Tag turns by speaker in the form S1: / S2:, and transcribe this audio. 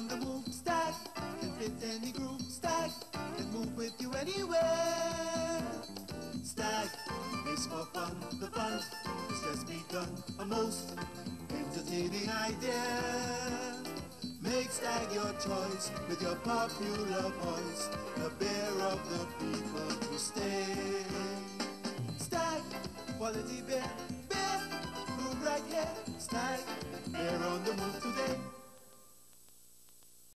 S1: on the move, Stag. Can fit any group, Stag. Can move with you anywhere. Stag is for fun, the fun has just begun. A most entertaining idea. Make Stag your choice with your popular voice, the beer of the people to stay. Stag, quality beer, beer, move right here. Stag, beer on the move today.